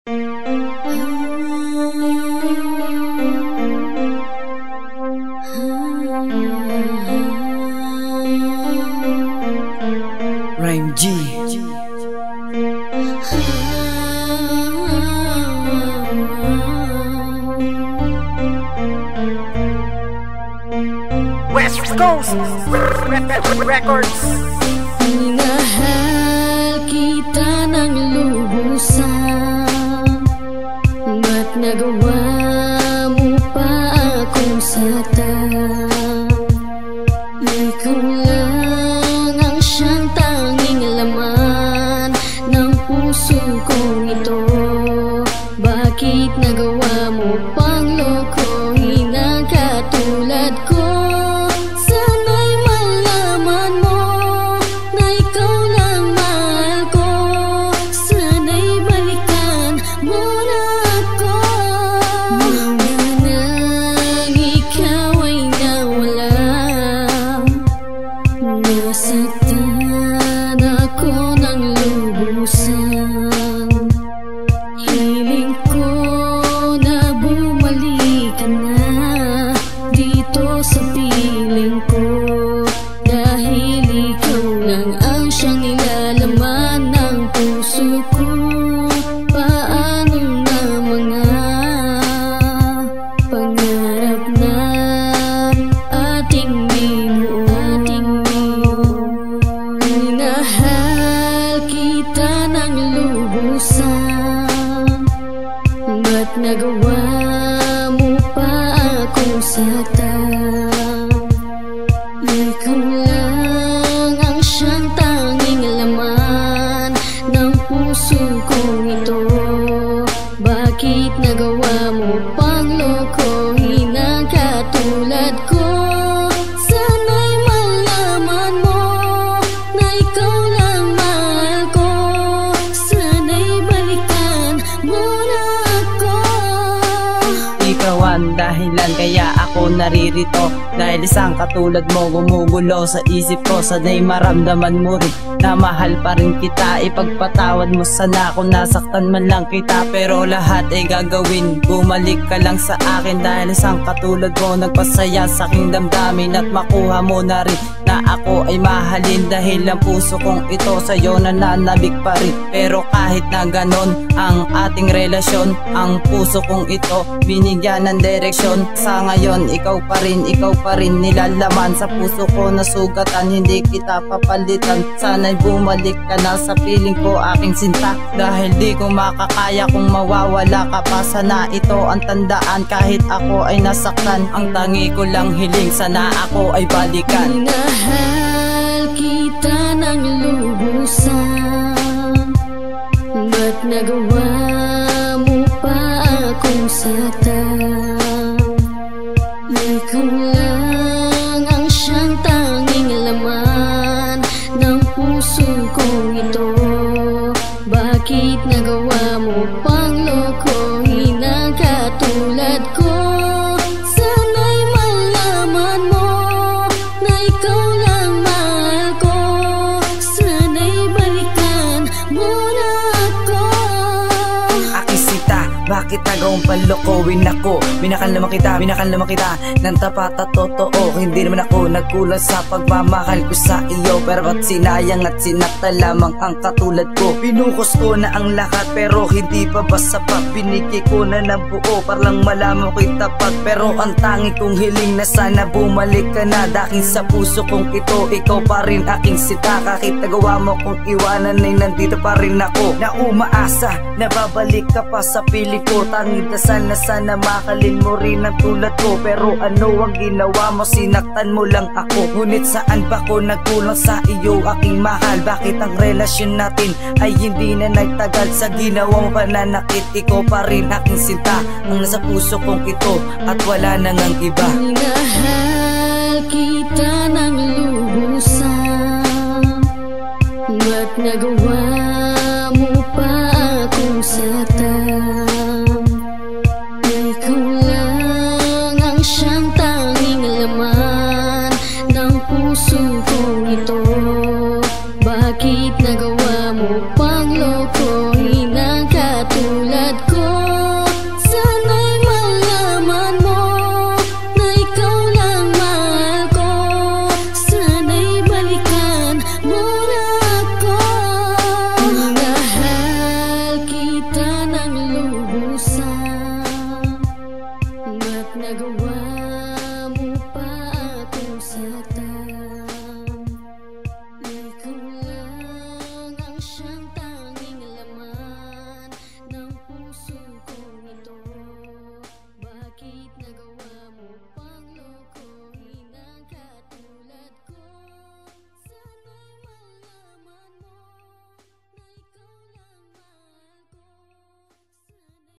Rhyme G. West Coast Records. Minahal kita ng lubusan, ba't nagawa mo pa akong satan? Ikaw lang ang siyang tanging laman ng puso kong ito. Bakit nagawa mo pang lokohin ang katulad ko? Sana'y malaman mo na ikaw lang mahal ko. Sana'y balikan mo na ako. Mula nang ikaw ay nawala, nasaktan ako ng lubusan. Hiling ko na bumalik ka na dito sa piling ko, dahil ikaw lang ang siyang nilalaman ng puso ko. Paano na mga pangarap na ating binuo? Minahal kita ng lubusan, ba't nagawa mo pa akong satan? Ikaw lang ang siyang tanging laman ng puso kong ito. Bakit nagawa mo pang lokohin ang katulad ko? Sana'y malaman mo na ikaw lang mahal ko. Sana'y balikan mo na ako. Ikaw ang dahilan kaya ako naririto, dahil isang katulad mo gumugulo sa isip ko. Sana'y maramdaman mo rin na mahal pa rin kita. Ipagpatawad mo sana kung nasaktan man lang kita, pero lahat ay gagawin, bumalik ka lang sa akin. Dahil isang katulad mo nagpasaya sa aking damdamin, at makuha mo na rin na ako ay mahalin. Dahil ang puso kong ito sa'yo nananabik pa rin. Pero kahit na ganon ang ating relasyon, ang puso kong ito binigyan ng direksyon. Sa ngayon ikaw pa rin nilalaman sa puso ko na sugatan. Hindi kita papalitan, sana'y bumalik ka na sa piling ko aking sinta. Dahil di ko makakaya kung mawawala ka pa. Sana ito ang tandaan kahit ako ay nasaktan. Ang tangi ko lang hiling, sana ako ay balikan. Minahal kita ng lubusan, ba't nagawa mo pa akong satan? Ikaw lang ang siyang tanging laman ng puso kong ito. Bakit nagawa mo pang lokohin ang katulad ko? Sana'y malaman mo na ikaw lang mahal ko. Sana'y balikan mo na ako. Akisita, bakit nagawang panlokohin ako? Minakal naman kita ng tapat at totoo. Hindi naman ako nagkulang sa pagmamahal ko sa iyo, pero ba't sinayang at sinakta lamang ang katulad ko? Pinukos ko na ang lahat pero hindi pa ba sapat? Binigay ko na ng buo para lang malaman ko'y tapat. Pero ang tangi kong hiling na sana bumalik ka na. Dahil sa puso kong ito, ikaw pa rin aking sita. Kahit nagawa mo kong iwanan ay nandito pa rin ako, na umaasa na babalik ka pa sa piling ko. Tanging dasal na sana makalin mo rin ang tulad ko. Pero ano ang ginawa mo? Sinaktan mo lang ako. Ngunit saan ba ko nagkulang sa iyo aking mahal? Bakit ang relasyon natin ay hindi na nagtagal? Sa ginawang pananakit, ikaw pa rin aking sinta, ang nasa puso kong ito at wala nang ang iba. Minahal kita ng lubusan, ba't nagawa